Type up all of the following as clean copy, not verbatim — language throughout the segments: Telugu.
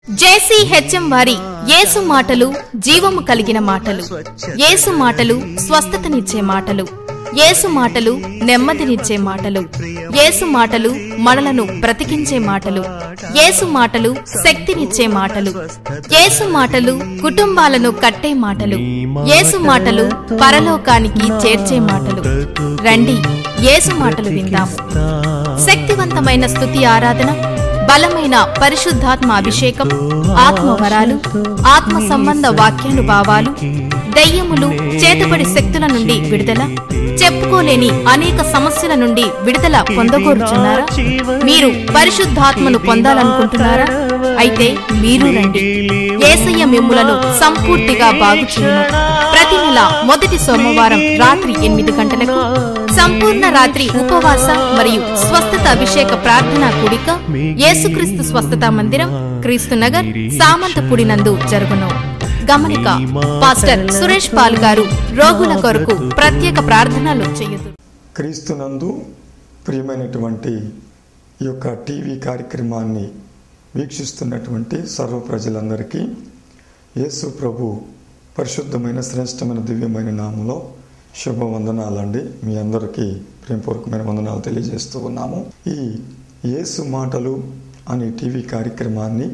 JCHM వారి యేసు మాటలు జీవము కలిగిన మాటలు, యేసు మాటలు స్వస్థతనిచ్చే మాటలు, యేసు మాటలు నెమ్మదినిచ్చే మాటలు, యేసు మాటలు మనలను బ్రతికించే మాటలు, యేసు మాటలు శక్తినిచ్చే మాటలు, యేసు మాటలు కుటుంబాలను కట్టే మాటలు, యేసు మాటలు పరలోకానికి చేర్చే మాటలు. రండి, యేసు మాటలు విందాము. శక్తివంతమైన స్తుతి ఆరాధన, బలమైన పరిశుద్ధాత్మ అభిషేకం, ఆత్మవరాలు, ఆత్మ సంబంధ వాక్యానుభావాలు, దయ్యములు, చేతబడి శక్తుల నుండి విడుదల, చెప్పుకోలేని అనేక సమస్యల నుండి విడుదల పొందగోరుచున్నారా? మీరు పరిశుద్ధాత్మను పొందాలనుకుంటున్నారా? అయితే మీరు రండి. యేసయ్య మిమ్ములను సంపూర్తిగా బాగుచేయును. ప్రతి నెల మొదటి సోమవారం రాత్రి 8 గంటలకు సంపూర్ణ రాత్రి ఉపవాస మరియు స్వస్థత అభిషేక ప్రార్థనా కూడిక యేసుక్రీస్తు స్వస్థత మందిరం, క్రీస్తునగర్, సామంతపూడి నందు జరుగును. గమనిక: పాస్టర్ సురేష్ పాల్ గారు రోగుల కొరకు ప్రత్యేక ప్రార్థనలు చేయుదురు. క్రీస్తునందు ప్రియమైనటువంటి ఈ యొక్క టీవీ కార్యక్రమాన్ని వీక్షిస్తున్నటువంటి సర్వ ప్రజలందరికీ యేసు ప్రభు పరిశుద్ధమైన శ్రేష్టమైన దివ్యమైన నామంలో శుభవందనాలండి. మీ అందరికీ ప్రేమపూర్వకమైన వందనాలు తెలియజేస్తూ ఉన్నాము. ఈ యేసు మాటలు అనే టీవీ కార్యక్రమాన్ని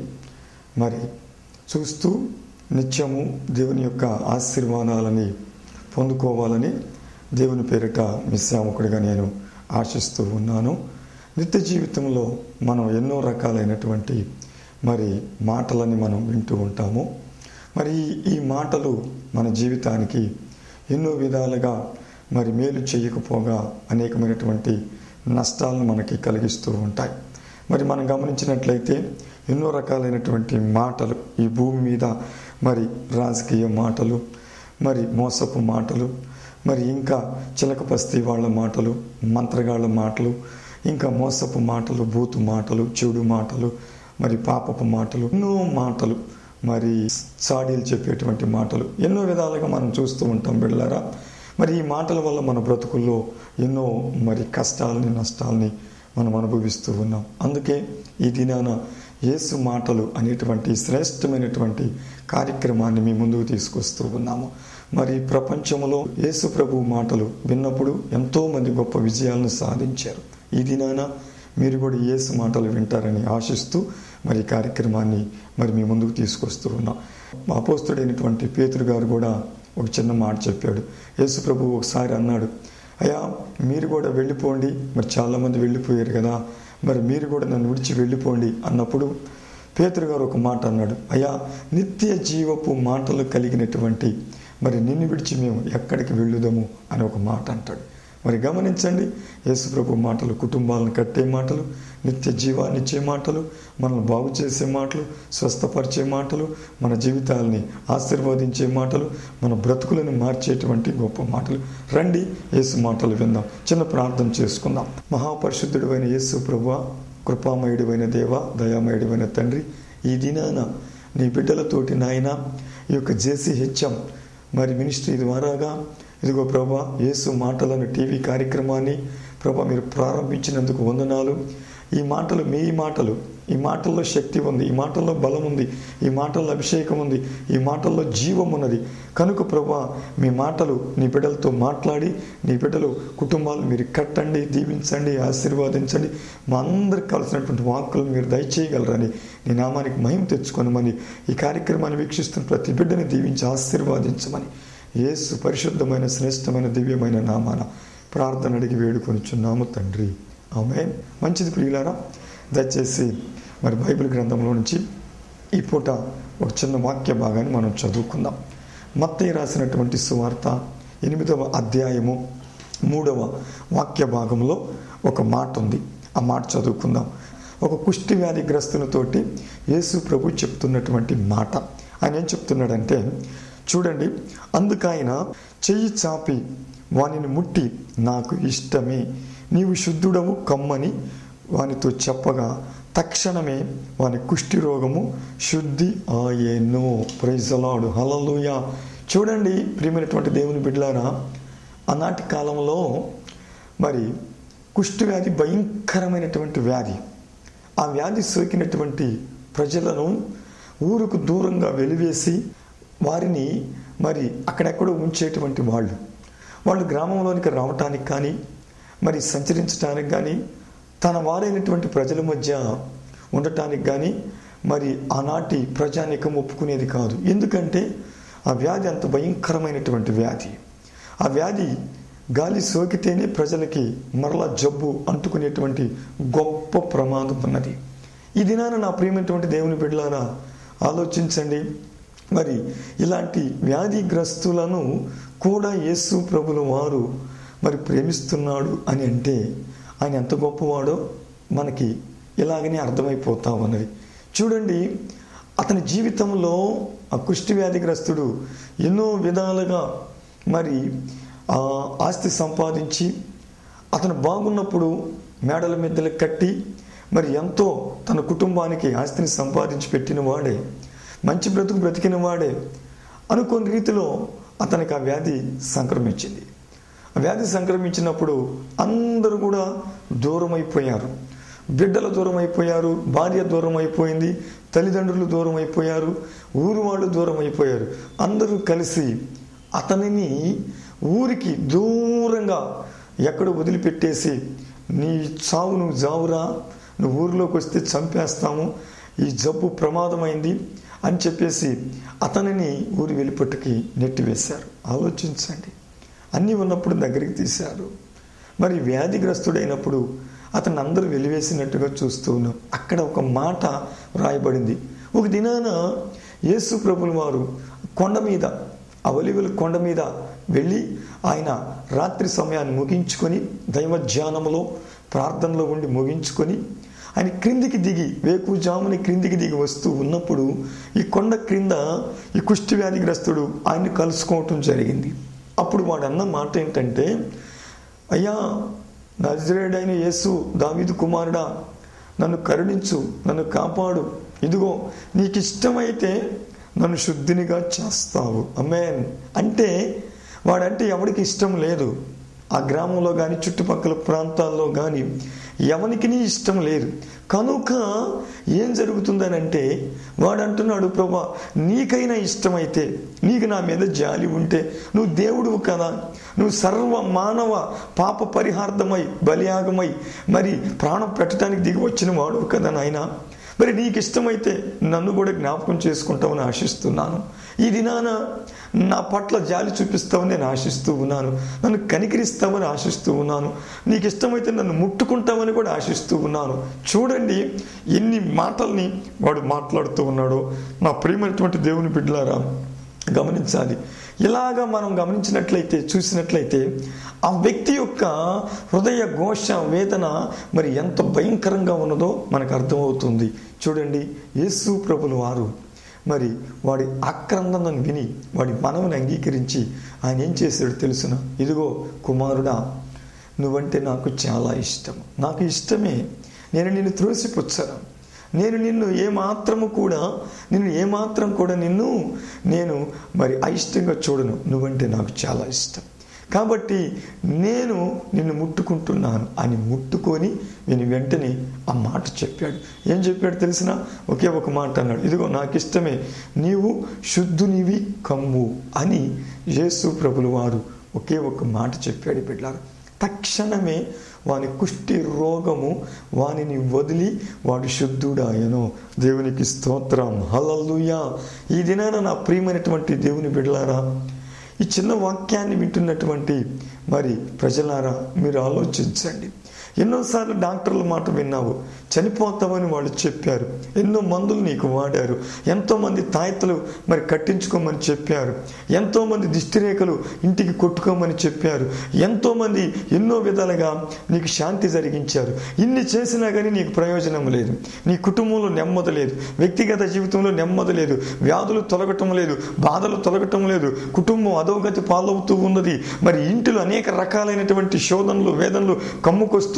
మరి చూస్తూ నిత్యము దేవుని యొక్క ఆశీర్వాదాలని పొందుకోవాలని దేవుని పేరిట మీ సేవకుడిగా నేను ఆశిస్తూ ఉన్నాను. నిత్య జీవితంలో మనం ఎన్నో రకాలైనటువంటి మరి మాటలని మనం వింటూ ఉంటాము. మరి ఈ మాటలు మన జీవితానికి ఎన్నో విధాలుగా మరి మేలు చేయకపోగా అనేకమైనటువంటి నష్టాలను మనకి కలిగిస్తూ ఉంటాయి. మరి మనం గమనించినట్లయితే ఎన్నో రకాలైనటువంటి మాటలు ఈ భూమి మీద, మరి రాజకీయ మాటలు, మరి మోసపు మాటలు, మరి ఇంకా చిలకపస్తీ వాళ్ళ మాటలు, మంత్రగాళ్ళ మాటలు, ఇంకా మోసపు మాటలు, బూతు మాటలు, చెడు మాటలు, మరి పాపపు మాటలు, ఎన్నో మాటలు, మరి చాడీలు చెప్పేటువంటి మాటలు, ఎన్నో విధాలుగా మనం చూస్తూ ఉంటాం బిడ్డలారా. మరి ఈ మాటల వల్ల మన బ్రతుకుల్లో ఎన్నో మరి కష్టాలని, నష్టాలని మనం అనుభవిస్తూ ఉన్నాం. అందుకే ఈ దినాన యేసు మాటలు అనేటువంటి శ్రేష్టమైనటువంటి కార్యక్రమాన్ని మీ ముందుకు తీసుకొస్తూ ఉన్నాము. మరి ప్రపంచంలో యేసు ప్రభు మాటలు విన్నప్పుడు ఎంతో మంది గొప్ప విజయాలను సాధించారు. ఈ దినాన మీరు కూడా యేసు మాటలు వింటారని ఆశిస్తూ మరి కార్యక్రమాన్ని మరి మీ ముందుకు తీసుకొస్తూ ఉన్నాం. అపోస్తలుడైనటువంటి పేతురు గారు కూడా ఒక చిన్న మాట చెప్పాడు. యేసు ప్రభు ఒకసారి అన్నాడు, అయ్యా మీరు కూడా వెళ్ళిపోండి, మరి చాలామంది వెళ్ళిపోయారు కదా, మరి మీరు కూడా నన్ను విడిచి వెళ్ళిపోండి అన్నప్పుడు పేతురు గారు ఒక మాట అన్నాడు, అయ్యా నిత్య జీవపు మాటలు కలిగినటువంటి మరి నిన్ను విడిచి మేము ఎక్కడికి వెళ్ళుదాము అని ఒక మాట అంటాడు. మరి గమనించండి, యేసు ప్రభు మాటలు కుటుంబాలను కట్టే మాటలు, నిత్య జీవాన్ని ఇచ్చే మాటలు, మనల్ని బాగు చేసే మాటలు, స్వస్థపరిచే మాటలు, మన జీవితాలని ఆశీర్వదించే మాటలు, మన బ్రతుకులను మార్చేటువంటి గొప్ప మాటలు. రండి యేసు మాటలు విందాం. చిన్న ప్రార్థన చేసుకుందాం. మహాపరిశుద్ధుడైన యేసు ప్రభువా, కృపామయుడివైన దేవ, దయామయుడివైన తండ్రి, ఈ దినాన నీ బిడ్డలతోటి నాయన ఈ యొక్క JCHM మరి మినిస్ట్రీ ద్వారాగా ఇదిగో ప్రభా యేసు మాటలను టీవీ కార్యక్రమాన్ని ప్రభా మీరు ప్రారంభించినందుకు వందనాలు. ఈ మాటలు మీ మాటలు, ఈ మాటల్లో శక్తి ఉంది, ఈ మాటల్లో బలం ఉంది, ఈ మాటల్లో అభిషేకం ఉంది, ఈ మాటల్లో జీవం ఉన్నది. కనుక ప్రభా మీ మాటలు నీ బిడ్డలతో మాట్లాడి నీ బిడ్డలు కుటుంబాలు మీరు కట్టండి, దీవించండి, ఆశీర్వాదించండి. మా అందరికి కావాల్సినటువంటి వాక్కులు మీరు దయచేయగలరని నీ నామానికి మహిమ తెచ్చుకొనమని ఈ కార్యక్రమాన్ని వీక్షిస్తున్న ప్రతి బిడ్డని దీవించి ఆశీర్వాదించమని యేసు పరిశుద్ధమైన శ్రేష్టమైన దివ్యమైన నామాన ప్రార్థన అడిగి వేడుకొనిచున్నాము తండ్రి, ఆమేన్. మంచిది ప్రియులారా, దయచేసి మరి బైబిల్ గ్రంథంలో నుంచి ఈ పూట ఒక చిన్న వాక్య భాగాన్ని మనం చదువుకుందాం. మత్తయి రాసినటువంటి సువార్త 8వ అధ్యాయము 3వ వాక్య భాగంలో ఒక మాట ఉంది. ఆ మాట చదువుకుందాం. ఒక కుష్టి వ్యాధిగ్రస్తునితోటి యేసు ప్రభు చెప్తున్నటువంటి మాట. ఆయన ఏం చెప్తున్నాడంటే చూడండి, అందుకైన చెయ్యి చాపి వానిని ముట్టి నాకు ఇష్టమే, నీవు శుద్ధుడవు కమ్మని వానితో చెప్పగా తక్షణమే వాని కుష్టి రోగము శుద్ధి ఆయెను. ప్రైజ్ ది లార్డ్, హల్లెలూయా. చూడండి ప్రియమైనటువంటి దేవుని బిడ్డలారా, ఆనాటి కాలంలో మరి కుష్టి వ్యాధి భయంకరమైనటువంటి వ్యాధి. ఆ వ్యాధి సోకినటువంటి ప్రజలను ఊరుకు దూరంగా వెలివేసి వారిని మరి అక్కడెక్కడో ఉంచేటువంటి వాళ్ళు గ్రామంలోనికి రావటానికి కానీ మరి సంచరించడానికి కానీ తన వారైనటువంటి ప్రజల మధ్య ఉండటానికి కానీ మరి ఆనాటి ప్రజానీకం ఒప్పుకునేది కాదు. ఎందుకంటే ఆ వ్యాధి అంత భయంకరమైనటువంటి వ్యాధి. ఆ వ్యాధి గాలి సోకితేనే ప్రజలకి మరలా జబ్బు అంటుకునేటువంటి గొప్ప ప్రమాదం ఉన్నది. ఈ దినాన నా ప్రియమైనటువంటి దేవుని బిడ్డలారా ఆలోచించండి. మరి ఇలాంటి వ్యాధిగ్రస్తులను కూడా యేసు ప్రభుల వారు మరి ప్రేమిస్తున్నాడు అని అంటే ఆయన ఎంత గొప్పవాడో మనకి ఇలాగనే అర్థమైపోతా ఉన్నది. చూడండి, అతని జీవితంలో ఆ కుష్టి వ్యాధిగ్రస్తుడు ఎన్నో విధాలుగా మరి ఆస్తి సంపాదించి అతను బాగున్నప్పుడు మేడల మిద్దెలు కట్టి మరి ఎంతో తన కుటుంబానికి ఆస్తిని సంపాదించి పెట్టిన వాడే, మంచి బ్రతుకు బ్రతికిన వాడే. అనుకోని రీతిలో అతనికి ఆ వ్యాధి సంక్రమించింది. ఆ వ్యాధి సంక్రమించినప్పుడు అందరూ కూడా దూరం అయిపోయారు. బిడ్డలు దూరం అయిపోయారు, భార్య దూరం అయిపోయింది, తల్లిదండ్రులు దూరం అయిపోయారు, ఊరు వాళ్ళు దూరం అయిపోయారు. అందరూ కలిసి అతనిని ఊరికి దూరంగా ఎక్కడ వదిలిపెట్టేసి, నీ చావు నువ్వు జావురా, నువ్వు ఊరిలోకి వస్తే చంపేస్తాము, ఈ జబ్బు ప్రమాదమైంది అని చెప్పేసి అతనిని ఊరి వెలుపట్టుకి నెట్టివేశారు. ఆలోచించండి, అన్నీ ఉన్నప్పుడు దగ్గరికి తీశారు. మరి వ్యాధిగ్రస్తుడైనప్పుడు అతన్ని అందరూ వెలివేసినట్టుగా చూస్తూ ఉన్నాం. అక్కడ ఒక మాట రాయబడింది. ఒక దినాన యేసు ప్రభుల వారు కొండ మీద, ఆ ఒలీవల కొండ మీద వెళ్ళి ఆయన రాత్రి సమయాన్ని ముగించుకొని దైవధ్యానంలో ప్రార్థనలో ఉండి ముగించుకొని ఆయన క్రిందికి దిగి వేకుజాముని క్రిందికి దిగి వస్తూ ఉన్నప్పుడు ఈ కొండ క్రింద ఈ కుష్టి వ్యాధిగ్రస్తుడు ఆయన్ని కలుసుకోవటం జరిగింది. అప్పుడు వాడు అన్న మాట ఏంటంటే, అయ్యా నజరేయుడైన యేసు, దావీదు కుమారుడా, నన్ను కరుణించు, నన్ను కాపాడు, ఇదిగో నీకు ఇష్టమైతే నన్ను శుద్ధినిగా చేస్తావు. ఆమేన్. అంటే వాడంటే ఎవరికి ఇష్టం లేదు. ఆ గ్రామంలో కానీ చుట్టుపక్కల ప్రాంతాల్లో కానీ ఎవరికి ఇష్టం లేదు. కనుక ఏం జరుగుతుందనంటే వాడు అంటున్నాడు, ప్రభా నీకైనా ఇష్టమైతే, నీకు నా మీద జాలి ఉంటే, నువ్వు దేవుడువు కదా, నువ్వు సర్వ మానవ పాప పరిహార్థమై బలియాగమై మరి ప్రాణం పెట్టడానికి దిగి వచ్చిన వాడువు కదా నాయనా, మరి నీకు ఇష్టమైతే నన్ను కూడా జ్ఞాపకం చేసుకుంటావని ఆశిస్తున్నాను. ఈ దినాన నా పట్ల జాలి చూపిస్తావని నేను ఆశిస్తూ ఉన్నాను, నన్ను కనికరిస్తావని ఆశిస్తూ ఉన్నాను, నీకు ఇష్టమైతే నన్ను ముట్టుకుంటావని కూడా ఆశిస్తూ ఉన్నాను. చూడండి ఎన్ని మాటల్ని వాడు మాట్లాడుతూ ఉన్నాడో. నా ప్రియమైనటువంటి దేవుని బిడ్డలారా గమనించాలి. ఇలాగా మనం గమనించినట్లయితే, చూసినట్లయితే ఆ వ్యక్తి యొక్క హృదయ ఘోష వేదన మరి ఎంత భయంకరంగా ఉన్నదో మనకు అర్థమవుతుంది. చూడండి, యేసు ప్రభుల వారు మరి వాడి ఆక్రందనను విని వాడి మనవుని అంగీకరించి ఆయన ఏం చేశాడు తెలుసునా? ఇదిగో కుమారుడా, నువ్వంటే నాకు చాలా ఇష్టం, నాకు ఇష్టమే, నేను నిన్ను త్రోసిపుచ్చను, నేను నిన్ను ఏమాత్రం కూడా నేను మరి అయిష్టంగా చూడను, నువ్వంటే నాకు చాలా ఇష్టం, కాబట్టి నేను నిన్ను ముట్టుకుంటున్నాను అని ముట్టుకొని నేను వెంటనే ఆ మాట చెప్పాడు. ఏం చెప్పాడు తెలిసిన? ఒకే ఒక మాట అన్నాడు, ఇదిగో నాకు ఇష్టమే, నీవు శుద్ధునివి కమ్ము అని యేసు ప్రభుల వారు ఒకే ఒక మాట చెప్పాడు. బిడ్డలారా, తక్షణమే వాని కుష్టి రోగము వానిని వదిలి వాడు శుద్ధుడాయను. దేవునికి స్తోత్రం, హల్లెలూయా. ఈ దినాన నా ప్రియమైనటువంటి దేవుని బిడ్డలారా, ఈ చిన్న వాక్యాన్ని వింటున్నటువంటి మరి ప్రజలారా మీరు ఆలోచించండి. ఎన్నోసార్లు డాక్టర్ల మాట విన్నావు, చనిపోతామని వాళ్ళు చెప్పారు, ఎన్నో మందులు నీకు వాడారు, ఎంతోమంది తాయెత్తులు మరి కట్టించుకోమని చెప్పారు, ఎంతోమంది దిష్టిరేఖలు ఇంటికి కొట్టుకోమని చెప్పారు, ఎంతోమంది ఎన్నో విధాలుగా నీకు శాంతి జరిగించారు. ఇన్ని చేసినా కానీ నీకు ప్రయోజనం లేదు, నీ కుటుంబంలో నెమ్మది లేదు, వ్యక్తిగత జీవితంలో నెమ్మది లేదు, వ్యాధులు తొలగటం లేదు, బాధలు తొలగటం లేదు, కుటుంబం అధోగతి పాలవుతూ ఉన్నది. మరి ఇంటిలో అనేక రకాలైనటువంటి శోధనలు వేదనలు కమ్ముకొస్తూ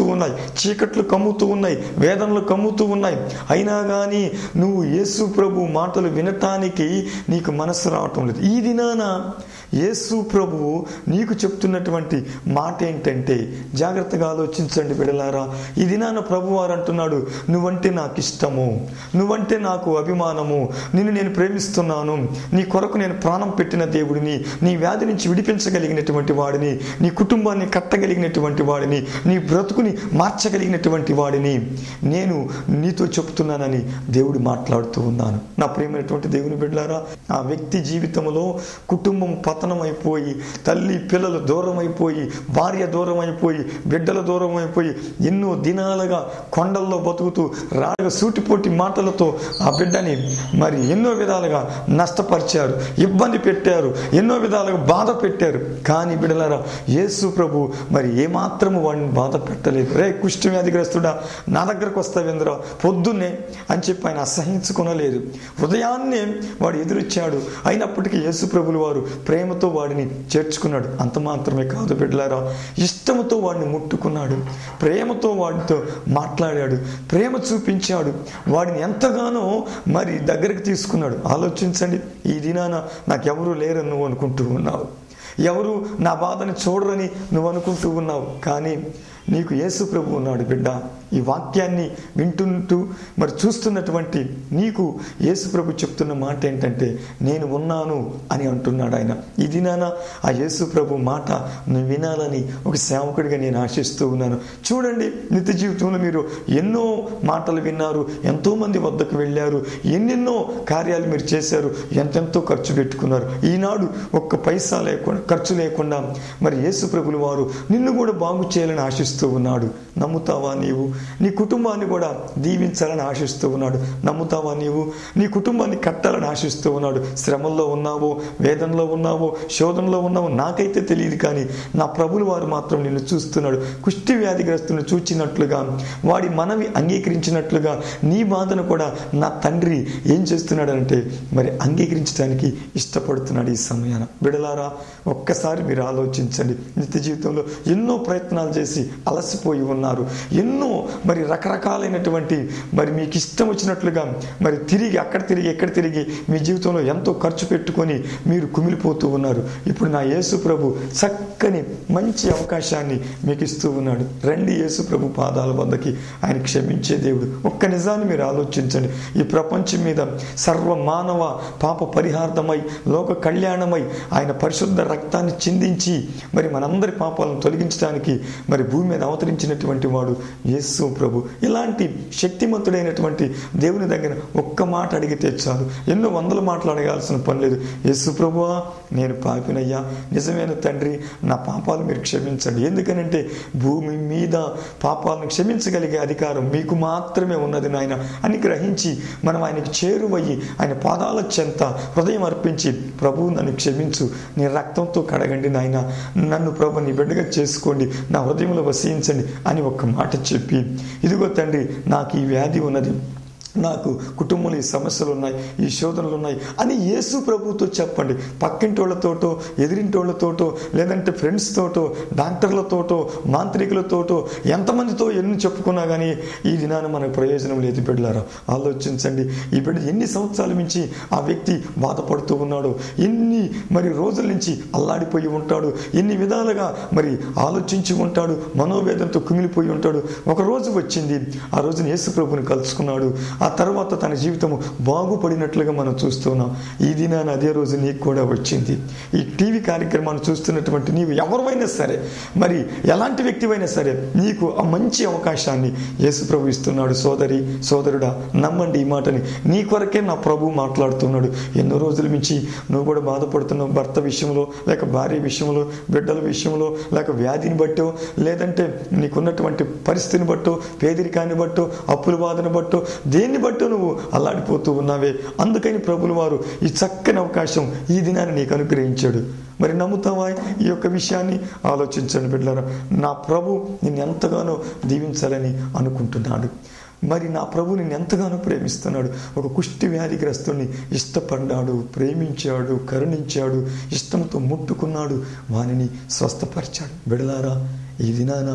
ఉన్నాయి, చీకట్లు కమ్ముతూ ఉన్నాయి, వేదనలు కమ్ముతూ ఉన్నాయి. అయినా కానీ నువ్వు యేసు ప్రభు మాటలు వినటానికి నీకు మనసు రావటం లేదు. ఈ దినాన యేసు ప్రభువు నీకు చెప్తున్నటువంటి మాట ఏంటంటే, జాగ్రత్తగా ఆలోచించండి బిడ్డలారా. ఈ దినాన ప్రభువారు అంటున్నాడు, నువ్వంటే నాకు ఇష్టము, నువ్వంటే నాకు అభిమానము, నిన్ను నేను ప్రేమిస్తున్నాను, నీ కొరకు నేను ప్రాణం పెట్టిన దేవుడిని, నీ వ్యాధి నుంచి విడిపించగలిగినటువంటి వాడిని, నీ కుటుంబాన్ని కట్టగలిగినటువంటి వాడిని, నీ బ్రతుకుని మార్చగలిగినటువంటి వాడిని నేను నీతో చెప్తున్నానని దేవుడు మాట్లాడుతూ ఉన్నాను. నా ప్రియమైనటువంటి దేవుని బిడ్డలారా, ఆ వ్యక్తి జీవితంలో కుటుంబం పతనం అయిపోయి, తల్లి పిల్లలు దూరం అయిపోయి, భార్య దూరం అయిపోయి, బిడ్డల దూరం అయిపోయి, ఎన్నో దినాలుగా కొండల్లో బతుకుతూ సూటిపోటి మాటలతో ఆ బిడ్డని మరి ఎన్నో విధాలుగా నష్టపరిచారు, ఇబ్బంది పెట్టారు, ఎన్నో విధాలుగా బాధ పెట్టారు. కానీ బిడ్డలారా, యేసు ప్రభు మరి ఏమాత్రము వాడిని బాధ పెట్టలేదు. రే కుష్టి వ్యాధిగ్రస్తుడా, నా దగ్గరకు వస్తావేంద్రా పొద్దున్నే అని చెప్పి ఆయన అసహించుకొనలేదు. ఉదయాన్నే వాడు ఎదురొచ్చాడు. అయినప్పటికీ యేసు ప్రభులు వారు ప్రేమతో వాడిని చేర్చుకున్నాడు. అంత మాత్రమే కాదు బిడ్డలారా, ఇష్టంతో వాడిని ముట్టుకున్నాడు, ప్రేమతో వాడితో మాట్లాడాడు, ప్రేమ చూపించాడు, వాడిని ఎంతగానో మరి దగ్గరికి తీసుకున్నాడు. ఆలోచించండి, ఈ దినాన నాకెవరూ లేరని నువ్వు అనుకుంటూ ఉన్నావు, ఎవరు నా బాధని చూడరని నువ్వు అనుకుంటూ ఉన్నావు. కానీ నీకు యేసు ప్రభు ఉన్నాడు బిడ్డ. ఈ వాక్యాన్ని వింటుంటూ మరి చూస్తున్నటువంటి నీకు యేసు ప్రభు చెప్తున్న మాట ఏంటంటే, నేను ఉన్నాను అని అంటున్నాడు ఆయన. ఈ దినాన ఆ యేసు ప్రభు మాట నువ్వు వినాలని ఒక సేవకుడిగా నేను ఆశిస్తూ ఉన్నాను. చూడండి, నిత్య జీవితంలో మీరు ఎన్నో మాటలు విన్నారు, ఎంతోమంది వద్దకు వెళ్ళారు, ఎన్నెన్నో కార్యాలు మీరు చేశారు, ఎంతెంతో ఖర్చు పెట్టుకున్నారు. ఈనాడు ఒక్క పైసా లేకుండా, ఖర్చు లేకుండా మరి యేసు ప్రభులు వారు నిన్ను కూడా బాగు చేయాలని ఆశిస్తూ ఉన్నాడు. నమ్ముతావా నీవు? నీ కుటుంబాన్ని కూడా దీవించాలని ఆశిస్తూ ఉన్నాడు. నమ్ముతావా నీవు? నీ కుటుంబాన్ని కట్టాలని ఆశిస్తూ ఉన్నాడు. శ్రమల్లో ఉన్నావో, వేదనలో ఉన్నావో, శోధనలో ఉన్నావో నాకైతే తెలియదు, కానీ నా ప్రభులు వారు మాత్రం నిన్ను చూస్తున్నాడు. కుష్టి వ్యాధిగ్రస్తుని చూచినట్లుగా, వాడి మనవి అంగీకరించినట్లుగా నీ బాధను కూడా నా తండ్రి ఏం చేస్తున్నాడంటే మరి అంగీకరించడానికి ఇష్టపడుతున్నాడు ఈ సమయాన. బిడలారా, ఒక్కసారి మీరు ఆలోచించండి. నిత్య జీవితంలో ఎన్నో ప్రయత్నాలు చేసి అలసిపోయి ఉన్నారు, ఎన్నో మరి రకరకాలైనటువంటి మరి మీకు ఇష్టం వచ్చినట్లుగా మరి తిరిగి అక్కడ తిరిగి ఎక్కడ తిరిగి మీ జీవితంలో ఎంతో ఖర్చు పెట్టుకొని మీరు కుమిలిపోతూ ఉన్నారు. ఇప్పుడు నా యేసు ప్రభు చక్కని మంచి అవకాశాన్ని మీకు ఇస్తూ ఉన్నాడు. రండి యేసు ప్రభు పాదాల వద్దకి. ఆయన క్షమించే దేవుడు. ఒక్క నిజాన్ని మీరు ఆలోచించండి. ఈ ప్రపంచం మీద సర్వ మానవ పాప పరిహార్థమై, లోక కళ్యాణమై ఆయన పరిశుద్ధ రక్తాన్ని చిందించి మరి మనందరి పాపాలను తొలగించడానికి మరి భూమి మీద అవతరించినటువంటి వాడు యేసు ప్రభు. ఇలాంటి శక్తిమంతుడైనటువంటి దేవుని దగ్గర ఒక్క మాట అడిగితే చాలు. ఎన్నో వందల మాటలు అడగాల్సిన పని లేదు. యేసు ప్రభువా, నేను పాపినయ్యా, నిజమైన తండ్రి, నా పాపాలు మీరు క్షమించండి. ఎందుకనంటే భూమి మీద పాపాలను క్షమించగలిగే అధికారం మీకు మాత్రమే ఉన్నది నాయన అని గ్రహించి మనం ఆయనకి చేరువయ్యి ఆయన పాదాల చెంత హృదయం అర్పించి, ప్రభు నన్ను క్షమించు, నీ రక్తంతో కడగండి నాయన, నన్ను ప్రభు నీ బిడ్డగా చేసుకోండి, నా హృదయంలో వసించండి అని ఒక్క మాట చెప్పి, ఇదిగో తండ్రి నాకు ఈ వ్యాధి ఉన్నది, నాకు కుటుంబంలో ఈ సమస్యలు ఉన్నాయి, ఈ శోధనలు ఉన్నాయి అని యేసు ప్రభుతో చెప్పండి. పక్కింటి వాళ్ళతోటో, ఎదిరింటి వాళ్ళతోటో, లేదంటే ఫ్రెండ్స్ తోటో, డాక్టర్లతోటో, మాంత్రికులతోటో, ఎంతమందితో ఎన్ని చెప్పుకున్నా కానీ ఈ దినాన మనకు ప్రయోజనం లేదు. బిడ్డలారా, ఆలోచించండి. ఈ బిడ్డ ఎన్ని సంవత్సరాల నుంచి ఆ వ్యక్తి బాధపడుతూ ఉన్నాడో, ఎన్ని మరి రోజుల నుంచి అల్లాడిపోయి ఉంటాడు, ఎన్ని విధాలుగా మరి ఆలోచించి ఉంటాడు, మనోవేదంతో కుమిలిపోయి ఉంటాడు. ఒక రోజు వచ్చింది, ఆ రోజున యేసు ప్రభుని కలుసుకున్నాడు. ఆ తర్వాత తన జీవితము బాగుపడినట్లుగా మనం చూస్తున్నాం. ఈ దినాన అదే రోజు నీకు కూడా వచ్చింది. ఈ టీవీ కార్యక్రమాన్ని చూస్తున్నటువంటి నీవు ఎవరైనా సరే, మరి ఎలాంటి వ్యక్తివైనా సరే, నీకు ఆ మంచి అవకాశాన్ని యేసు ప్రభు ఇస్తున్నాడు. సోదరి, సోదరుడా, నమ్మండి ఈ మాటని. నీ కొరకే నా ప్రభు మాట్లాడుతున్నాడు. ఎన్నో రోజుల నుంచి నువ్వు కూడా బాధపడుతున్నావు, భర్త విషయంలో, లేక భార్య విషయంలో, బిడ్డల విషయంలో, లేక వ్యాధిని బట్టో, లేదంటే నీకున్నటువంటి పరిస్థితిని బట్టో, పేదరికాన్ని బట్టో, అప్పుల బాధను బట్టో, దేన్ని బట్టో నువ్వు అల్లాడిపోతూ ఉన్నావే. అందుకని ప్రభులు వారు ఈ చక్కని అవకాశం ఈ దినాన్ని నీకు అనుగ్రహించాడు. మరి నమ్ముతావా ఈ యొక్క విషయాన్ని? ఆలోచించండి బిడ్డలారా. నా ప్రభు నిన్ను ఎంతగానో దీవించాలని అనుకుంటున్నాడు. మరి నా ప్రభు నిన్ను ఎంతగానో ప్రేమిస్తున్నాడు. ఒక కుష్టి వ్యాధిగ్రస్తుని ఇష్టపడ్డాడు, ప్రేమించాడు, కరుణించాడు, ఇష్టంతో ముట్టుకున్నాడు, వానిని స్వస్థపరిచాడు. బిడ్డలారా, ఈ దినాన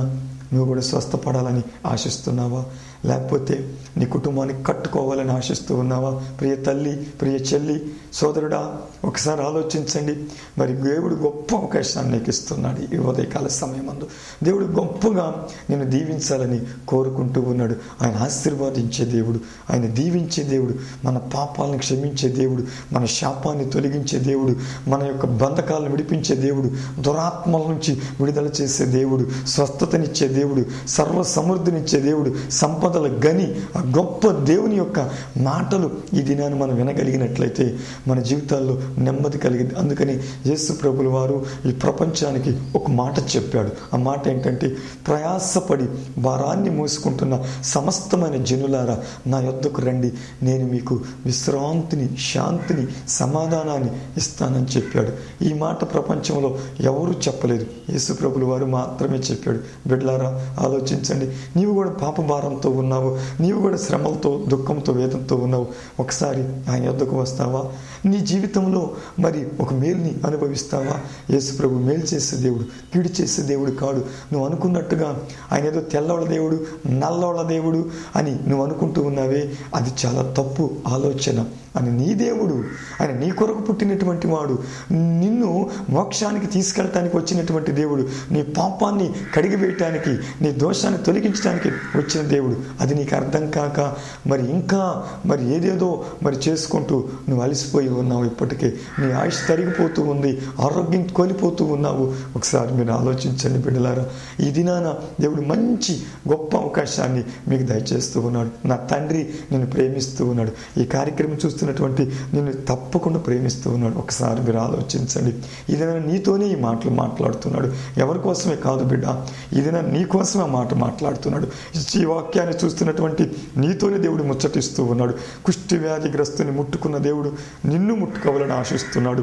నువ్వు కూడా స్వస్థపడాలని ఆశిస్తున్నావా? లేకపోతే నీ కుటుంబాన్ని కట్టుకోవాలని ఆశిస్తూ ఉన్నావా? ప్రియ తల్లి, ప్రియ చెల్లి, సోదరుడా, ఒకసారి ఆలోచించండి. మరి దేవుడు గొప్ప అవకాశాన్ని నీకు ఇస్తున్నాడు. ఈ ఉదయకాల సమయమందు దేవుడు గొప్పగా నిన్ను దీవించాలని కోరుకుంటూ ఉన్నాడు. ఆయన ఆశీర్వాదించే దేవుడు, ఆయన దీవించే దేవుడు, మన పాపాలను క్షమించే దేవుడు, మన శాపాన్ని తొలగించే దేవుడు, మన యొక్క బంధకాలను విడిపించే దేవుడు, దురాత్మల నుంచి విడుదల చేసే దేవుడు, స్వస్థతనిచ్చే దేవుడు, సర్వ సమృద్ధినిచ్చే దేవుడు, సంపదల గని, ఆ గొప్ప దేవుని యొక్క మాటలు ఈ దినాన్ని మనం వినగలిగినట్లయితే మన జీవితాల్లో నెమ్మది కలిగింది. అందుకని యేసు ప్రభుల వారు ఈ ప్రపంచానికి ఒక మాట చెప్పాడు. ఆ మాట ఏంటంటే, ప్రయాసపడి భారాన్ని మోసుకుంటున్న సమస్తమైన జనులారా నా యొద్దకు రండి, నేను మీకు విశ్రాంతిని, శాంతిని, సమాధానాన్ని ఇస్తానని చెప్పాడు. ఈ మాట ప్రపంచంలో ఎవరూ చెప్పలేదు, యేసు ప్రభుల వారు మాత్రమే చెప్పాడు. బిడ్డలారా, ఆలోచించండి. నీవు కూడా పాప భారంతో ఉన్నావు, నీవు కూడా శ్రమలతో, దుఃఖంతో, వేదంతో ఉన్నావు. ఒకసారి ఆయన యొద్దకు వస్తావా? నీ జీవితంలో మరి ఒక మేలుని అనుభవిస్తావా? యేసు ప్రభు మేలు చేసే దేవుడు, కీడు చేసే దేవుడు కాడు. నువ్వు అనుకున్నట్టుగా ఆయన ఏదో తెల్లవాళ్ళ దేవుడు, నల్లవాళ్ళ దేవుడు అని నువ్వు అనుకుంటూ ఉన్నావే, అది చాలా తప్పు ఆలోచన. అని నీ దేవుడు, ఆయన నీ కొరకు పుట్టినటువంటి వాడు, నిన్ను మోక్షానికి తీసుకెళ్ళటానికి వచ్చినటువంటి దేవుడు, నీ పాపాన్ని కడిగివేయటానికి, నీ దోషాన్ని తొలగించడానికి వచ్చిన దేవుడు. అది నీకు అర్థం కాక మరి ఇంకా మరి ఏదేదో మరి చేసుకుంటూ నువ్వు అలసిపోయి ఉన్నావు. ఇప్పటికే నీ ఆయుష్ తరిగిపోతూ ఉంది, ఆరోగ్యం కోల్పోతూ ఉన్నావు. ఒకసారి మీరు ఆలోచించండి బిడ్డలారా. ఈ దినాన దేవుడు మంచి గొప్ప అవకాశాన్ని మీకు దయచేస్తూ ఉన్నాడు. నా తండ్రి నిన్ను ప్రేమిస్తూ ఉన్నాడు. ఈ కార్యక్రమం చూస్తున్నటువంటి నిన్ను తప్పకుండా ప్రేమిస్తూ ఉన్నాడు. ఒకసారి మీరు ఆలోచించండి. ఇదైనా నీతోనే ఈ మాటలు మాట్లాడుతున్నాడు. ఎవరి కోసమే కాదు బిడ్డ, ఇదైనా నీ కోసమే ఆ మాట మాట్లాడుతున్నాడు. ఈ వాక్యాన్ని చూస్తున్నటువంటి నీతోనే దేవుడు ముచ్చటిస్తూ ఉన్నాడు. కుష్టి వ్యాధిగ్రస్తుని ముట్టుకున్న దేవుడు నిన్ను ముట్టుకోవాలని ఆశిస్తున్నాడు.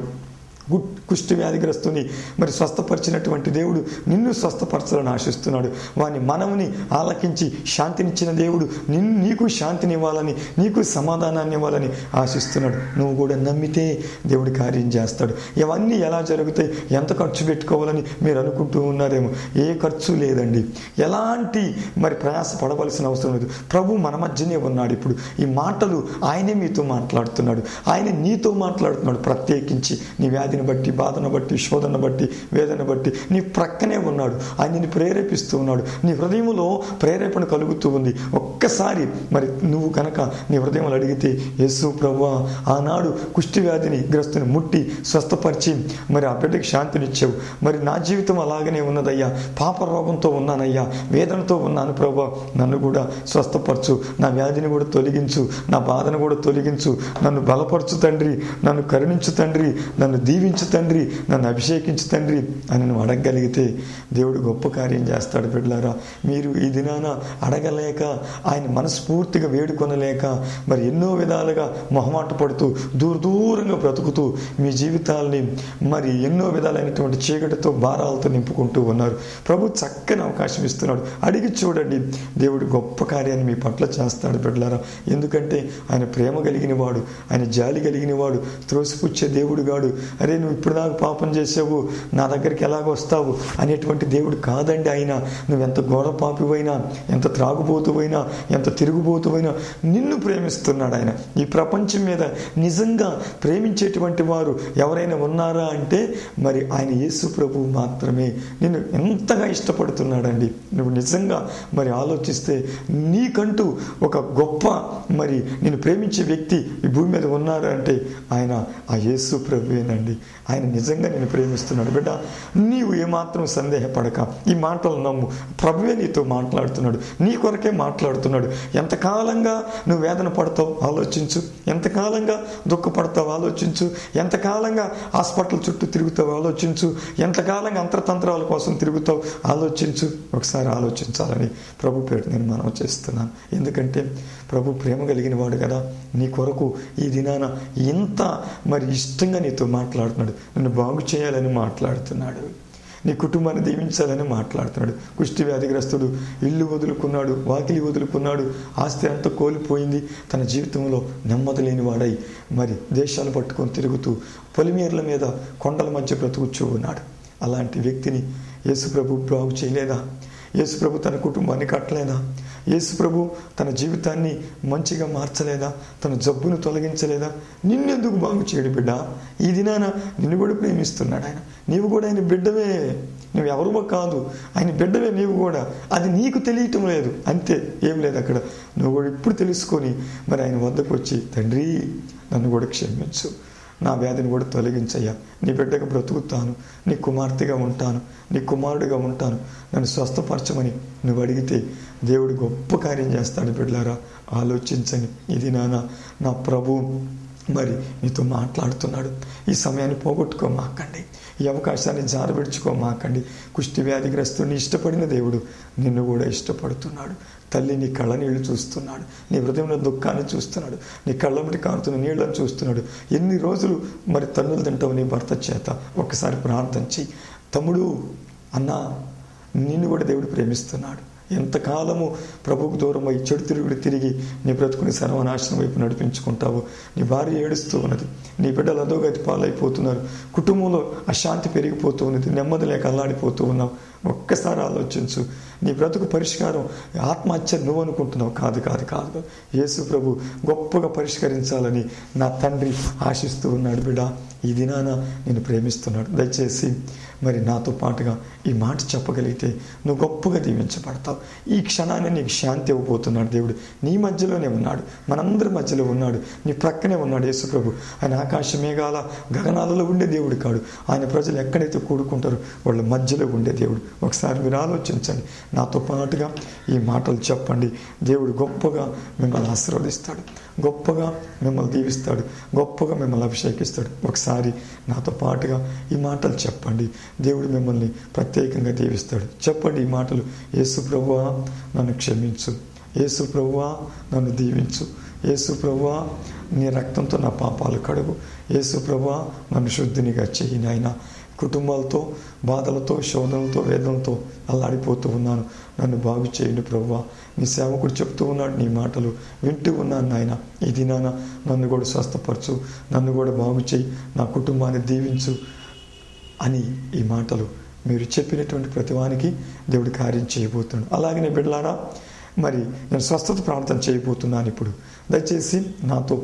కుష్టి వ్యాధిగ్రస్తుని మరి స్వస్థపరిచినటువంటి దేవుడు నిన్ను స్వస్థపరచాలని ఆశిస్తున్నాడు. వాని మనవుని ఆలకించి శాంతినిచ్చిన దేవుడు నీకు శాంతినివ్వాలని, నీకు సమాధానాన్ని ఇవ్వాలని ఆశిస్తున్నాడు. నువ్వు కూడా నమ్మితే దేవుడు కార్యం చేస్తాడు. ఇవన్నీ ఎలా జరుగుతాయి, ఎంత ఖర్చు పెట్టుకోవాలని మీరు అనుకుంటూ ఉన్నారేమో. ఏ ఖర్చు లేదండి, ఎలాంటి మరి ప్రయాస పడవలసిన అవసరం లేదు. ప్రభు మన మధ్యనే ఉన్నాడు. ఇప్పుడు ఈ మాటలు ఆయనే మీతో మాట్లాడుతున్నాడు, ఆయన నీతో మాట్లాడుతున్నాడు. ప్రత్యేకించి నీ వ్యాధిని బట్టి, బాధను బట్టి, శోధన బట్టి, వేదన బట్టి నీ ప్రక్కనే ఉన్నాడు. ఆయన నిన్ను ప్రేరేపిస్తూ ఉన్నాడు. నీ హృదయంలో ప్రేరేపణ కలుగుతూ ఉంది. ఒక్కసారి మరి నువ్వు కనుక నీ హృదయంలో అడిగితే, యేసు ప్రభువా, ఆనాడు కుష్టి వ్యాధిని గ్రస్తుని ముట్టి స్వస్థపరిచి మరి ఆ బిడ్డకి శాంతినిచ్చావు. మరి నా జీవితం అలాగనే ఉన్నదయ్యా, పాప రోగంతో ఉన్నానయ్యా, వేదనతో ఉన్నాను ప్రభువా, నన్ను కూడా స్వస్థపరచు, నా వ్యాధిని కూడా తొలగించు, నా బాధను కూడా తొలగించు, నన్ను బలపరచు తండ్రి, నన్ను కరుణించు తండ్రి, నన్ను దీవించు తండ్రి, నన్ను అభిషేకించు తండ్రి అని నువ్వు అడగగలిగితే దేవుడు గొప్ప కార్యం చేస్తాడు. బిడ్డలారా, మీరు ఈ దినాన అడగలేక, ఆయన మనస్ఫూర్తిగా వేడుకొనలేక మరి ఎన్నో విధాలుగా మొహమాట పడుతూ దూరంగా బ్రతుకుతూ మీ జీవితాల్ని మరి ఎన్నో విధాలైనటువంటి చీకటితో, భారాలతో నింపుకుంటూ ఉన్నారు. ప్రభు చక్కని అవకాశం ఇస్తున్నాడు. అడిగి చూడండి, దేవుడు గొప్ప కార్యాన్ని మీ పట్ల చేస్తాడు బిడ్డలారా. ఎందుకంటే ఆయన ప్రేమ కలిగిన వాడు, ఆయన జాలి కలిగిన వాడు, త్రోసిపుచ్చే దేవుడు గాడు. అరే నువ్వు ఇప్పుడు దాకా పాపం చేసావు, నా దగ్గరికి ఎలాగ వస్తావు అనేటువంటి దేవుడు కాదండి ఆయన. నువ్వు ఎంత ఘోర పాపివైనా, ఎంత త్రాగుబోతువైనా, ఎంత తిరుగుబోతువైనా నిన్ను ప్రేమిస్తున్నాడు ఆయన. ఈ ప్రపంచం మీద నిజంగా ప్రేమించేటువంటి వారు ఎవరైనా ఉన్నారా అంటే మరి ఆయన యేసు ప్రభువు మాత్రమే. నిన్ను ఎంతగా ఇష్టపడుతున్నాడండి. నువ్వు నిజంగా మరి ఆలోచిస్తే నీకంటూ ఒక గొప్ప మరి నిన్ను ప్రేమించే వ్యక్తి ఈ భూమి మీద ఉన్నారు అంటే ఆయన ఆ యేసు ప్రభువేనండి. ఆయన నిజంగా నేను ప్రేమిస్తున్నాడు. బిడ్డ, నీవు ఏమాత్రం సందేహపడక ఈ మాటలు నమ్ము. ప్రభువే నీతో మాట్లాడుతున్నాడు, నీ కొరకే మాట్లాడుతున్నాడు. ఎంతకాలంగా నువ్వు వేదన పడతావు ఆలోచించు, ఎంతకాలంగా దుఃఖపడతావు ఆలోచించు, ఎంతకాలంగా హాస్పిటల్ చుట్టూ తిరుగుతావు ఆలోచించు, ఎంతకాలంగా అంతర్తంత్రాల కోసం తిరుగుతావు ఆలోచించు. ఒకసారి ఆలోచించాలని ప్రభు పేరు నేను మనవి చేస్తున్నాను. ఎందుకంటే ప్రభు ప్రేమ కలిగిన వాడు కదా. నీ కొరకు ఈ దినాన ఎంత మరి ఇష్టంగా నీతో మాట్లాడుతున్నాడు. నిన్ను బాగు చేయాలని మాట్లాడుతున్నాడు, నీ కుటుంబాన్ని దీవించాలని మాట్లాడుతున్నాడు. కుష్టి వ్యాధిగ్రస్తుడు ఇల్లు వదులుకున్నాడు, వాకిలి వదులుకున్నాడు, ఆస్తి అంతా కోల్పోయింది. తన జీవితంలో నెమ్మది లేని వాడై మరి దేశాలు పట్టుకొని తిరుగుతూ పొలిమేర్ల మీద, కొండల మధ్య బ్రతుకుచూ ఉన్నాడు. అలాంటి వ్యక్తిని యేసు ప్రభు బాగు చేయలేదా? యేసు ప్రభు తన కుటుంబాన్ని కట్టలేదా? యేసు ప్రభు తన జీవితాన్ని మంచిగా మార్చలేదా? తన జబ్బును తొలగించలేదా? నిన్నెందుకు బాగు చేయడు బిడ్డ? ఈ దినాన నిన్ను కూడా ప్రేమిస్తున్నాడు ఆయన. నీవు కూడా ఆయన బిడ్డవే, నువ్వు ఎవరువో కాదు, ఆయన బిడ్డవే నీవు కూడా. అది నీకు తెలియటం లేదు, అంతే, ఏం లేదు అక్కడ. నువ్వు కూడా ఇప్పుడు తెలుసుకొని మరి ఆయన వద్దకు వచ్చి, తండ్రి నన్ను కూడా క్షమించు, నా వ్యాధిని కూడా తొలగించయ్యా, నీ బిడ్డగా బ్రతుకుతాను, నీ కుమార్తెగా ఉంటాను, నీ కుమారుడిగా ఉంటాను, నన్ను స్వస్థపరచమని నువ్వు అడిగితే దేవుడు గొప్ప కార్యం చేస్తాడు. బిడ్డలారా, ఆలోచించని. ఇది నా ప్రభు మరి నీతో మాట్లాడుతున్నాడు. ఈ సమయాన్ని పోగొట్టుకోమాకండి, ఈ అవకాశాన్ని జారబెడుచుకోమాకండి. కుష్టి వ్యాధిగ్రస్తుని ఇష్టపడిన దేవుడు నిన్ను కూడా ఇష్టపడుతున్నాడు. తల్లి నీ కళ్ళ నీళ్లు చూస్తున్నాడు, నీ హృదయంలో దుఃఖాన్ని చూస్తున్నాడు, నీ కళ్ళబడి కారుతున్న నీళ్లను చూస్తున్నాడు. ఎన్ని రోజులు మరి తన్నులు తింటావు నీ భర్త చేత? ఒక్కసారి ప్రార్థన చెయ్యి. తమ్ముడు, అన్న, నిన్ను కూడా దేవుడు ప్రేమిస్తున్నాడు. ఎంతకాలము ప్రభువుకు దూరం అయి చెడు తిరుగుడు తిరిగి నీ బ్రతుకుని సర్వనాశనం వైపు నడిపించుకుంటావు. నీ భార్య ఏడుస్తూ ఉన్నది, నీ బిడ్డలు అధోగతి పాలైపోతున్నారు, కుటుంబంలో అశాంతి పెరిగిపోతూ ఉన్నది, నెమ్మది లేక అల్లాడిపోతూ ఉన్నావు. ఒక్కసారి ఆలోచించు. నీ బ్రతుకు పరిష్కారం ఆత్మహత్య నువ్వు అనుకుంటున్నావు. కాదు కాదు కాదు, యేసు ప్రభు గొప్పగా పరిష్కరించాలని నా తండ్రి ఆశిస్తూ ఉన్నాడు. బిడ్డ, ఈ దినాన నేను ప్రేమిస్తున్నాడు. దయచేసి మరి నాతో పాటుగా ఈ మాట చెప్పగలిగితే నువ్వు గొప్పగా దీవించబడతావు. ఈ క్షణాన్ని నీకు శాంతి ఇవ్వబోతున్నాడు దేవుడు. నీ మధ్యలోనే ఉన్నాడు, మనందరి మధ్యలో ఉన్నాడు, నీ ప్రక్కనే ఉన్నాడు యేసు ప్రభు. ఆయన ఆకాశ మేఘాల గగనాలలో ఉండే దేవుడు కాడు. ఆయన ప్రజలు ఎక్కడైతే కూడుకుంటారో వాళ్ళ మధ్యలో ఉండే దేవుడు. ఒకసారి మీరు ఆలోచించండి, నాతో పాటుగా ఈ మాటలు చెప్పండి. దేవుడు గొప్పగా మిమ్మల్ని ఆశీర్వదిస్తాడు, గొప్పగా మిమ్మల్ని దీవిస్తాడు, గొప్పగా మిమ్మల్ని అభిషేకిస్తాడు. ఒకసారి నాతో పాటుగా ఈ మాటలు చెప్పండి. దేవుడు మిమ్మల్ని ప్రత్యేకంగా దీవిస్తాడు. చెప్పండి ఈ మాటలు. యేసు ప్రభువా నన్ను క్షమించు, యేసు ప్రభువా నన్ను దీవించు, యేసు ప్రభువా నీ రక్తంతో నా పాపాలు కడుగు, యేసు ప్రభువా నన్ను శుద్ధినిగా చెయ్యి. నాయనా, కుటుంబాలతో బాధలతో శోధనలతో వేదనతో అల్లాడిపోతూ ఉన్నాను, నన్ను బాగు చేయండి ప్రభువా. నీ సేవకుడు చెప్తూ ఉన్నాడు, నీ మాటలు వింటూ ఉన్నాను నాయన. ఈ దినాన నన్ను కూడా స్వస్థపరచు, నన్ను కూడా బాగు చేయి, నా కుటుంబాన్ని దీవించు అని ఈ మాటలు మీరు చెప్పినటువంటి ప్రతివానికి దేవుడు కార్యం చేయబోతున్నాడు. అలాగనే బిడ్డలారా, మరి నేను స్వస్థత ప్రార్థన చేయబోతున్నాను ఇప్పుడు. దయచేసి నాతో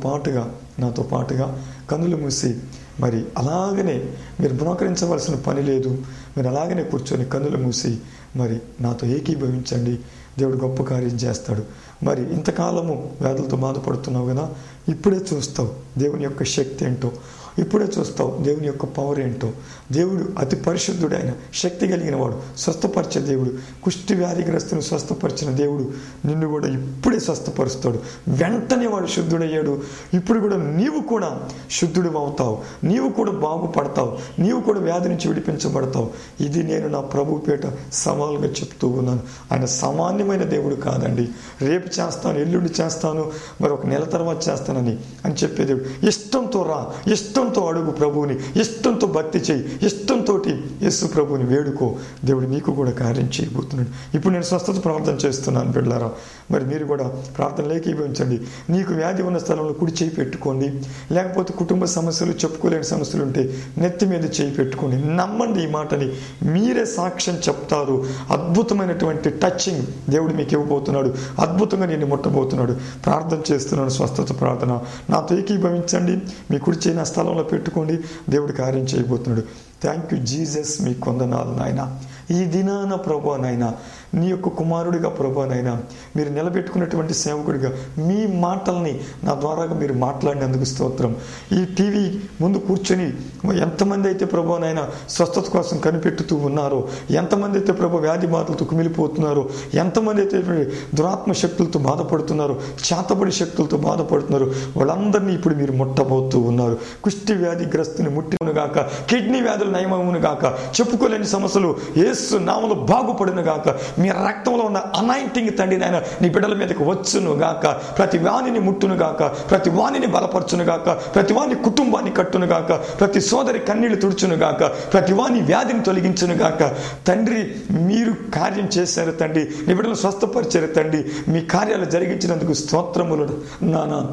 పాటుగా కన్నులు మూసి మరి అలాగనే మీరు బ్రోకరించవలసిన పని లేదు. మీరు అలాగనే కూర్చొని కన్నులు మూసి మరి నాతో ఏకీభవించండి. దేవుడు గొప్ప కార్యం చేస్తాడు. మరి ఇంతకాలము వ్యాధులతో బాధపడుతున్నావు కదా, ఇప్పుడే చూస్తావు దేవుని యొక్క శక్తి ఏంటో, ఇప్పుడే చూస్తావు దేవుని యొక్క పవర్ ఏంటో. దేవుడు అతి పరిశుద్ధుడైన శక్తి కలిగిన వాడు, స్వస్థపరిచే దేవుడు. కుష్టి వ్యాధిగ్రస్తుని స్వస్థపరిచిన దేవుడు నిన్ను కూడా ఇప్పుడే స్వస్థపరుస్తాడు. వెంటనే వాడు శుద్ధుడయ్యాడు. ఇప్పుడు కూడా నీవు కూడా శుద్ధుడు అవుతావు, నీవు కూడా బాగుపడతావు, నీవు కూడా వ్యాధి నుంచి విడిపించబడతావు. ఇది నేను నా ప్రభు పేట సవాలుగా చెప్తూ ఉన్నాను. ఆయన సామాన్యమైన దేవుడు కాదండి. రేపు చేస్తాను, ఎల్లుండి చేస్తాను, మరి ఒక నెల తర్వాత చేస్తానని చెప్పే దేవుడు. ఇష్టంతో రా, ఇష్టంతో అడుగు ప్రభువుని, ఇష్టంతో భక్తి చేయి, ఇష్టంతో యేసు ప్రభువుని వేడుకో. దేవుడు నీకు కూడా కార్యం చేయబోతున్నాడు. ఇప్పుడు నేను స్వస్థత ప్రార్థన చేస్తున్నాను బిడ్డలారా, మరి మీరు కూడా ప్రార్థనలు ఏకీభవించండి. నీకు వ్యాధి ఉన్న స్థలంలో కుడి చేయి పెట్టుకోండి, లేకపోతే కుటుంబ సమస్యలు చెప్పుకోలేని సమస్యలు ఉంటే నెత్తి మీద చేయి పెట్టుకోండి. నమ్మండి ఈ మాటని, మీరే సాక్ష్యం చెప్తారు. అద్భుతమైనటువంటి టచింగ్ దేవుడు మీకు ఇవ్వబోతున్నాడు, అద్భుతంగా నేను ముట్టబోతున్నాడు. ప్రార్థన చేస్తున్నాను, స్వస్థత ప్రార్థన. నాతో ఏకీభవించండి, మీ కుడి చేయి నా స్థలంలో పెట్టుకోండి. దేవుడు కార్యం చేయబోతున్నాడు. థ్యాంక్ యూ జీసస్, మీ కొందనాలు నాయన. ఈ దినాన ప్రభువా నాయన, నీ యొక్క కుమారుడిగా ప్రభువా నాయన, మీరు నిలబెట్టుకున్నటువంటి సేవకుడిగా మీ మాటల్ని నా ద్వారాగా మీరు మాట్లాడినందుకు స్తోత్రం. ఈ టీవీ ముందు కూర్చొని ఎంతమంది అయితే ప్రభువా నాయన స్వస్థత కోసం కనిపెట్టుతూ ఉన్నారో, ఎంతమంది అయితే ప్రభు వ్యాధి బాధలతో కుమిలిపోతున్నారో, ఎంతమంది అయితే దురాత్మ శక్తులతో బాధపడుతున్నారో, చేతబడి శక్తులతో బాధపడుతున్నారో, వాళ్ళందరినీ ఇప్పుడు మీరు ముట్టబోతూ ఉన్నారు. కుష్టి వ్యాధిగ్రస్తుని ముట్టిను గాక, కిడ్నీ వ్యాధులు నయమమును గాక, చెప్పుకోలేని సమస్యలు యేసు నామములో బాగుపడును గాక. మీ రక్తంలో ఉన్న అనాయింటింగ్ తండ్రి నాయన నీ బిడ్డల మీదకి వచ్చును గాక. ప్రతి వాణిని ముట్టును గాక, ప్రతి వాణిని బలపరచును గాక, ప్రతి వాణి కుటుంబాన్ని కట్టును గాక, ప్రతి సోదరి కన్నీళ్లు తుడుచును గాక, ప్రతి వాణి వ్యాధిని తొలగించును గాక. తండ్రి, మీరు కార్యం చేశారు తండ్రి, నీ బిడ్డలను స్వస్థపరిచారు తండ్రి. మీ కార్యాలు జరిగించినందుకు స్తోత్రములు నానా.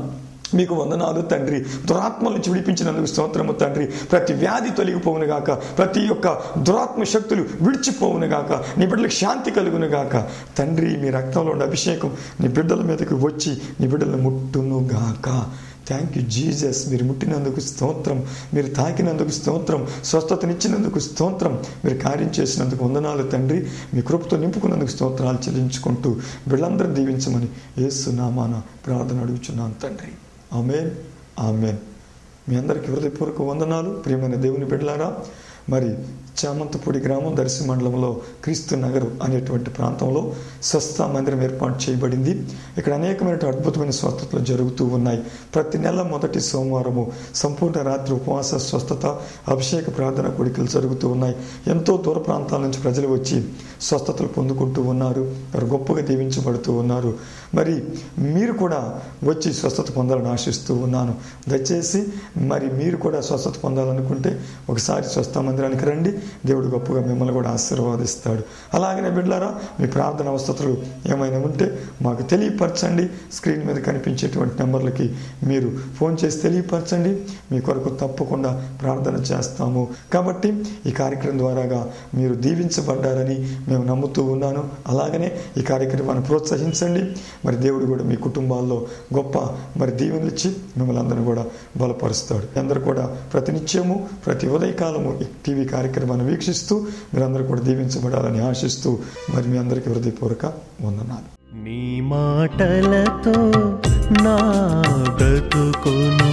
మీకు వందనాలు తండ్రి. దురాత్మ నుంచి విడిపించినందుకు స్తోత్రము తండ్రి. ప్రతి వ్యాధి తొలగిపోవును గాక, ప్రతి ఒక్క దురాత్మ శక్తులు విడిచిపోవును గాక, నీ బిడ్డలకు శాంతి కలుగును గాక తండ్రి. మీ రక్తంలో ఉన్న అభిషేకం నీ బిడ్డల మీదకి వచ్చి నీ బిడ్డలను ముట్టును గాక. Thank you Jesus. మీరు ముట్టినందుకు స్తోత్రం, మీరు తాకినందుకు స్తోత్రం, స్వస్థతనిచ్చినందుకు స్తోత్రం, మీరు కార్యం చేసినందుకు వందనాలు తండ్రి. మీ కృపతో నింపుకున్నందుకు స్తోత్రాలు చెల్లించుకుంటూ బిడ్డలందరూ దీవించమని యేసు నామాన ప్రార్థన అడుగుచున్నాను తండ్రి. ఆమేన్, ఆమేన్. మీ అందరికీ హృదయపూర్వక వందనాలు. ప్రియమైన దేవుని బిడ్డలారా, మరి చామంతపూడి గ్రామం దర్శి మండలంలో క్రీస్తు నగర్ అనేటువంటి ప్రాంతంలో స్వస్థ మందిరం ఏర్పాటు చేయబడింది. ఇక్కడ అనేకమైన అద్భుతమైన స్వస్థతలు జరుగుతూ ఉన్నాయి. ప్రతి నెల మొదటి సోమవారము సంపూర్ణ రాత్రి ఉపవాస స్వస్థత అభిషేక ప్రార్థన కోడికలు జరుగుతూ ఉన్నాయి. ఎంతో దూర ప్రాంతాల నుంచి ప్రజలు వచ్చి స్వస్థతలు పొందుకుంటూ ఉన్నారు. వారు గొప్పగా దీవించబడుతూ ఉన్నారు. మరి మీరు కూడా వచ్చి స్వస్థత పొందాలని ఆశిస్తూ ఉన్నాను. దయచేసి మరి మీరు కూడా స్వస్థత పొందాలనుకుంటే ఒకసారి స్వస్థ మందిరానికి రండి. దేవుడు గొప్పగా మిమ్మల్ని కూడా ఆశీర్వాదిస్తాడు. అలాగనే బిడ్డలారా, మీ ప్రార్థన అవసరతలు ఏమైనా ఉంటే మాకు తెలియపరచండి. స్క్రీన్ మీద కనిపించేటువంటి నెంబర్లకి మీరు ఫోన్ చేసి తెలియపరచండి. మీ కొరకు తప్పకుండా ప్రార్థన చేస్తాము. కాబట్టి ఈ కార్యక్రమం ద్వారాగా మీరు దీవించబడ్డారని మేము నమ్ముతూ ఉన్నాను. అలాగనే ఈ కార్యక్రమాన్ని ప్రోత్సహించండి. మరి దేవుడు కూడా మీ కుటుంబాల్లో గొప్ప మరి దీవెనలు ఇచ్చి మిమ్మల్ని అందరూ కూడా బలపరుస్తాడు. అందరూ కూడా ప్రతినిత్యము ప్రతి ఉదయకాలము ఈ టీవీ కార్యక్రమాన్ని వీక్షిస్తూ మీరందరూ కూడా దీవించబడాలని ఆశిస్తూ మరి మీ అందరికీ హృదయపూర్వక వందనాలు. నీ మాటలతో నా బ్రతుకును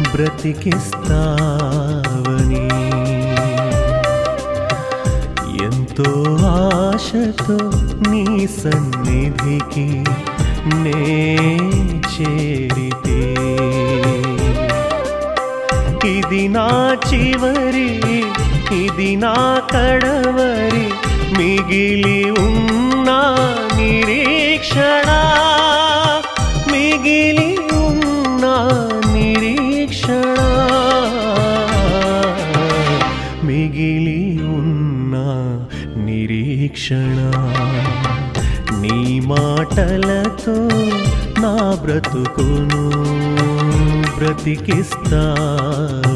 బ్రతికిస్తావని ఎంతో ఆశతో నీ సన్నిధికి నే చేరితే, ఇది నా చివరి, ఇది నా కడవరి, మిగిలి ఉన్న నిరీక్షణ, మిగిలి ఉన్న నిరీక్షణ, మిగిలి ఉన్న నిరీక్షణ. నీ మాటలతో నా బ్రతుకును బ్రతికిస్తా